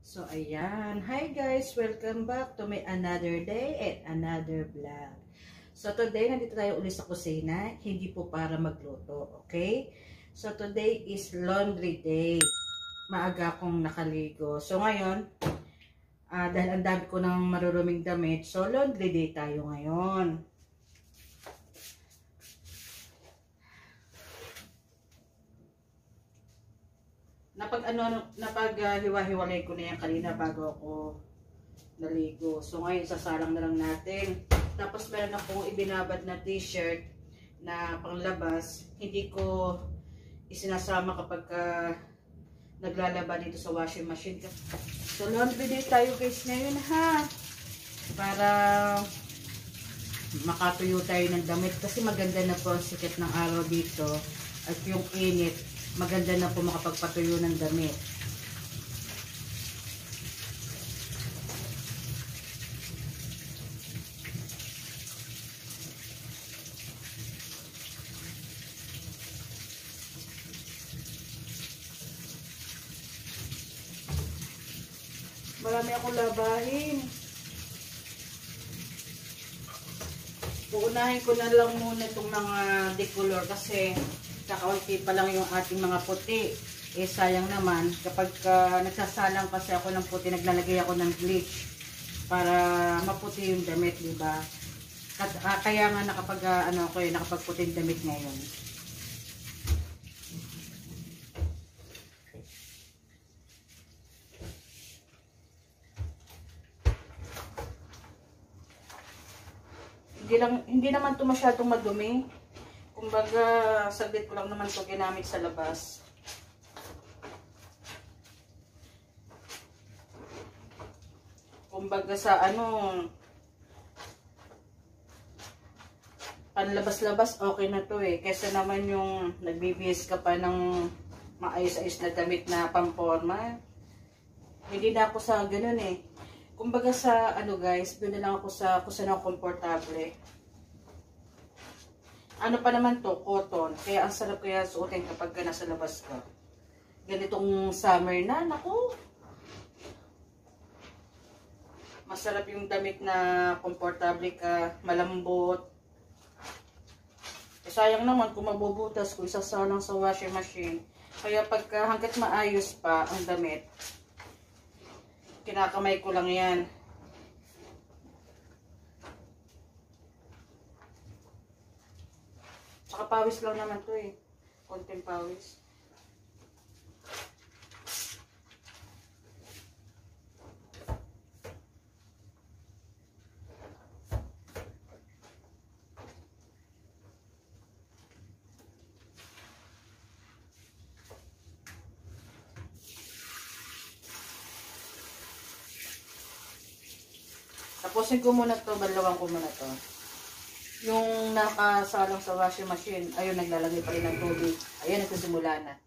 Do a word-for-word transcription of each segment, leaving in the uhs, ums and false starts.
So, ayan. Hi guys! Welcome back to my another day and another vlog. So, today, nandito tayo ulit sa kusina. Hindi po para magluto, okay? So, today is laundry day. Maaga akong nakaligo. So, ngayon, uh, dahil ang dami ko ng maruruming damit, so, laundry day tayo ngayon. Napag ano napag uh, hiwa-hiwalay ko na yan kanina bago ako naligo. So ngayon sasalang na lang natin. Tapos meron akong ibinabad na t-shirt na panglabas. Hindi ko isinasama kapag uh, naglalaba dito sa washing machine. So laundry day tayo guys ngayon ha. Para makatuyo tayo ng damit kasi maganda na po ang sikat ng araw dito at yung init. Maganda na po makapagpatuyo ng damit. Marami akong labahin. Uunahin ko na lang muna itong mga decolor kasi kakaunti pa lang yung ating mga puti. Eh sayang naman kapag uh, nagsasalang kasi ako ng puti, naglalagay ako ng bleach para maputi yung damit, di ba? Uh, kaya nga nakapag uh, ano ako eh, nakapagputi yung damit ngayon. Hindi lang hindi naman 'to masyadong madumi. Kumbaga, saglit ko lang naman ito ginamit sa labas. Kumbaga sa ano, panlabas-labas, okay na to eh. Kesa naman yung nagbibihis ka pa ng maayos-ayos na damit na pamporma. Hindi na ako sa ganun eh. Kumbaga sa ano guys, doon na lang ako sa kung saan ako komportable. Ano pa naman to, cotton. Kaya ang sarap kaya suotin kapag ka nasa labas ka. Ganitong summer na, naku. Masarap yung damit na komportable ka, malambot. Eh, sayang naman kung mabubutas ko, isasalang sa washing machine. Kaya pagka hanggat maayos pa ang damit, kinakamay ko lang yan. Saka pawis lang naman to eh. Konting pawis. Tapusin ko muna to, balawang ko muna to. Yung nakasalang sa washing machine, ayun, naglalagay pa rin ng tubig. Ayun, nagsisimula na.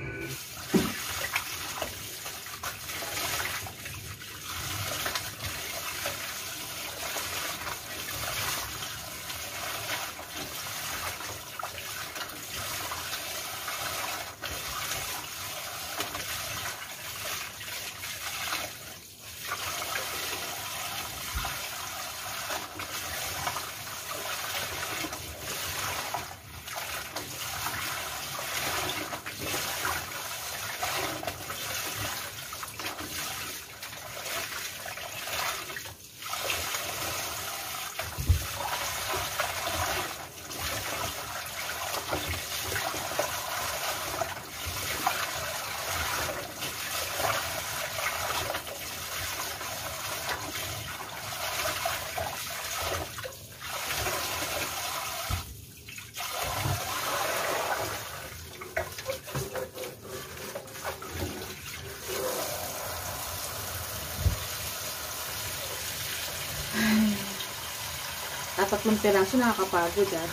Tatlong piraso, nakakapagod ah.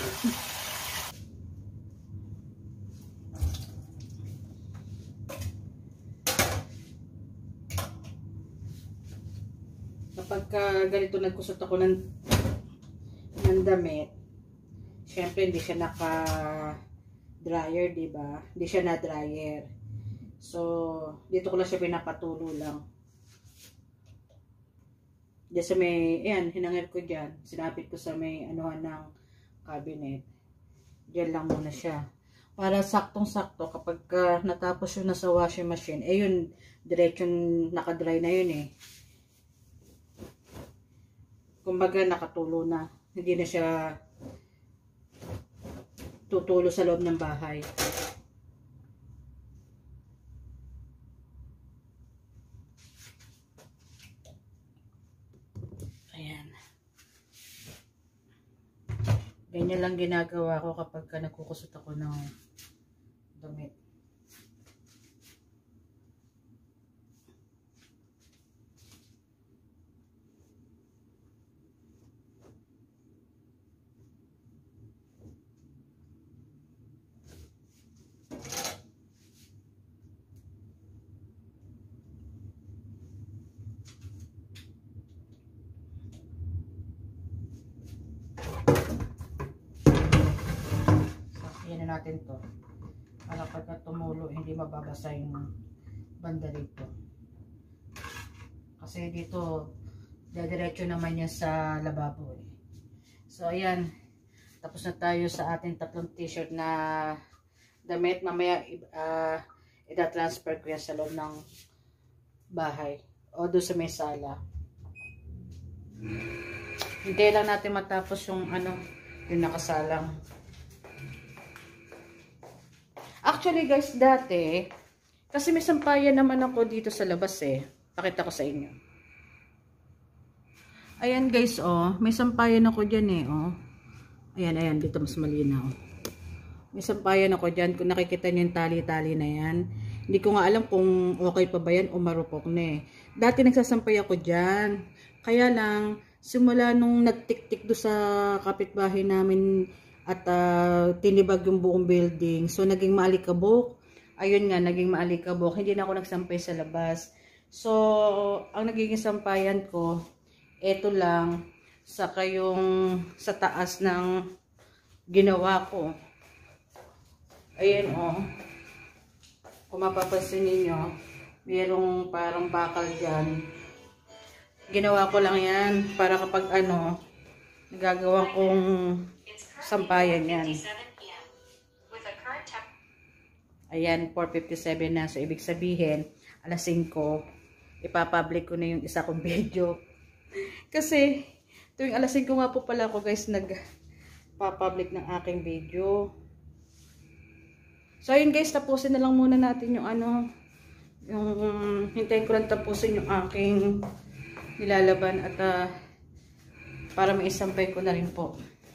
Kapag ka ganito nagkusot ako ng, ng damit, syempre hindi siya naka dryer, diba? Hindi siya na dryer. So, dito ko lang siya pinapatulo lang. Diyan sa may, ayan, hinangir ko dyan. Sinapit ko sa may anuhan ng cabinet. Diyan lang muna siya. Para saktong-sakto kapag uh, natapos yun na sa washing machine, eh yun, diretsyon nakadry na yun eh. Kumbaga nakatulo na. Hindi na siya tutulo sa loob ng bahay. Ganyan lang ginagawa ko kapag ka nagkukusot ako ng damit. Natin to para pagka tumulo hindi mababasa yung banda dito kasi dito diretso naman yan sa lababo eh. So ayan, tapos na tayo sa ating tatlong t-shirt na damit. Mamaya uh, ida-transfer ko yan sa loob ng bahay o doon sa may sala. Hintayin lang natin matapos yung ano, yung nakasalang. Actually guys, dati, kasi may sampayan naman ako dito sa labas eh. Pakita ko sa inyo. Ayan guys, oh. May sampayan ako dyan eh, oh. Ayan, ayan. Dito mas malinaw. May sampayan ako dyan. Kung nakikita nyo yung tali-tali na yan. Hindi ko nga alam kung okay pa ba yan o marupok na eh. Dati nagsasampay ako dyan. Kaya lang, simula nung nagtik-tik do sa kapitbahay namin at uh, tinibag yung buong building. So, naging maalikabok. Ayun nga, naging maalikabok. Hindi na ako nagsampay sa labas. So, ang nagiging sampayan ko, eto lang, saka yung sa taas ng ginawa ko. Ayan o. Oh. Kung mapapansin ninyo, mayroong parang bakal dyan. Ginawa ko lang yan para kapag ano, nagagawa kong sampayan yan. Ayan, four fifty-seven na. So, ibig sabihin, alas singko, ipapublic ko na yung isa kong video. Kasi, tuwing alas singko nga po pala ako guys, nagpapublic ng aking video. So, ayun guys, tapusin na lang muna natin yung ano, yung, hintayin ko lang tapusin yung aking nilalaban at uh, para maisampay ko na rin po.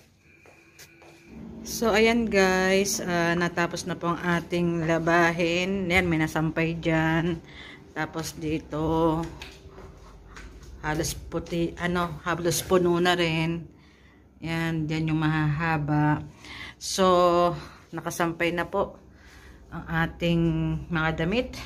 So, ayan guys, uh, natapos na po ang ating labahin. Ayan, may nasampay dyan. Tapos dito, halos puti, ano, halos puno na rin. Ayan, dyan yung mahahaba. So, nakasampay na po ang ating mga damit.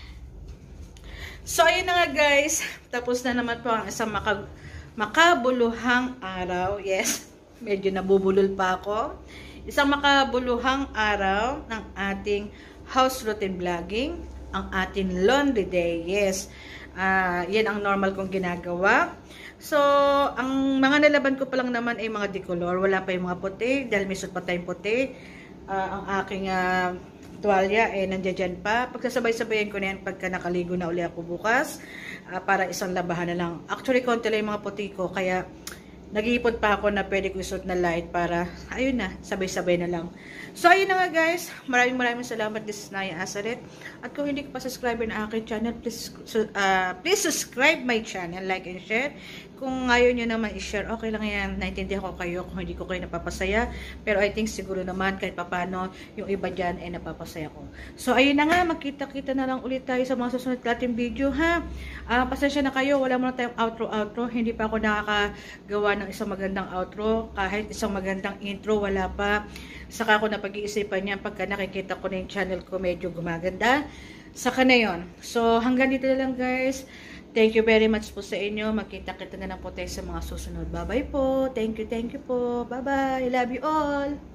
So, ayun na nga guys. Tapos na naman po ang isang maka, makabuluhang araw. Yes, medyo nabubulol pa ako. Isang makabuluhang araw ng ating house routine vlogging, ang ating laundry day. Yes, uh, yan ang normal kong ginagawa. So, ang mga nalaban ko pa lang naman ay mga decolor. Wala pa yung mga puti, dahil may suot pa tayong puti. Uh, ang aking uh, tuwalya eh nandiyan dyan pa. Pagsasabay-sabayin ko na yan pagka nakaligo na uli ako bukas. Uh, para isang labahan na lang. Actually, konti lang yung mga puti ko, kaya nag-iipon pa ako na pwede ko isuot na light para, ayun na, sabay-sabay na lang. So, ayun na nga guys. Maraming maraming salamat. This is Naya Azaret. At kung hindi ka pa subscriber na aking channel, please, uh, please subscribe my channel, like and share. Kung ayaw nyo naman i-share, okay lang yan. Naintindihan ko kayo kung hindi ko kayo napapasaya. Pero I think siguro naman kahit papano, yung iba dyan ay napapasaya ko. So, ayun na nga. Magkita-kita na lang ulit tayo sa mga susunod nating video, ha? Uh, pasensya na kayo. Wala muna tayong outro-outro. Hindi pa ako nakakagawa ng isang magandang outro. Kahit isang magandang intro, wala pa. Saka ako na pag-iisipan niya pagka nakikita ko na yung channel ko medyo gumaganda. Saka na yun. So, hanggang dito na lang guys. Thank you very much po sa inyo. Magkita-kita na lang po tayo sa mga susunod. Bye-bye po. Thank you, thank you po. Bye-bye. Love you all.